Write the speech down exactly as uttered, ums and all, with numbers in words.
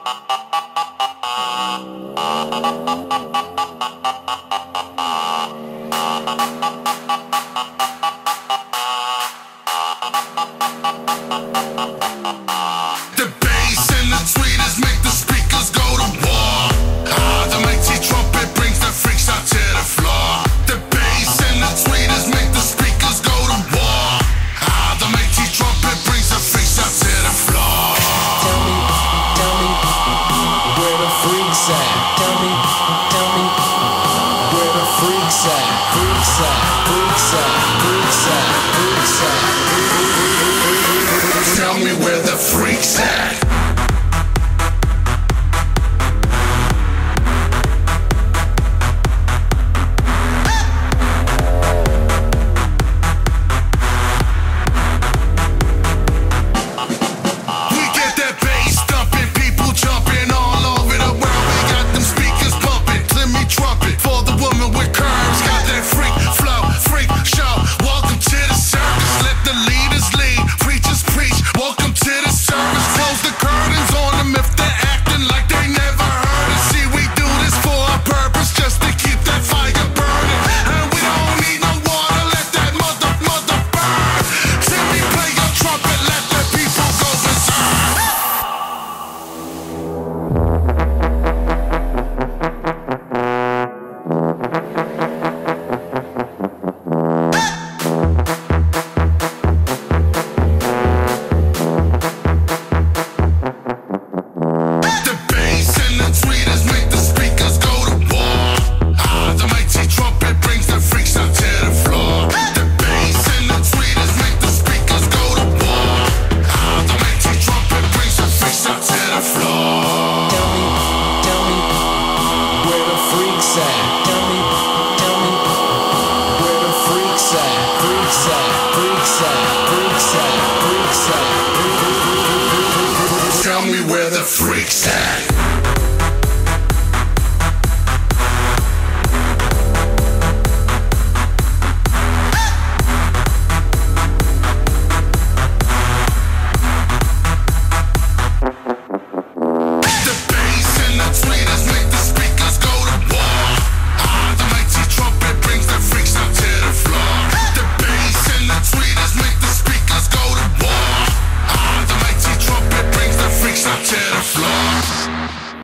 The bass and the tweeters make the speakers go to war. Ah, the mighty trumpet brings the freaks out to the floor. The bass and the tweeters make the speakers go to war. Ah, the mighty trumpet brings the freaks out to the floor. Tell me, tell me, where the freaks at? Tell me, tell me, where the freaks at? Freaks at, freaks at, freaks at, freaks at. Tell me where the freaks at. Tell me where the freaks at.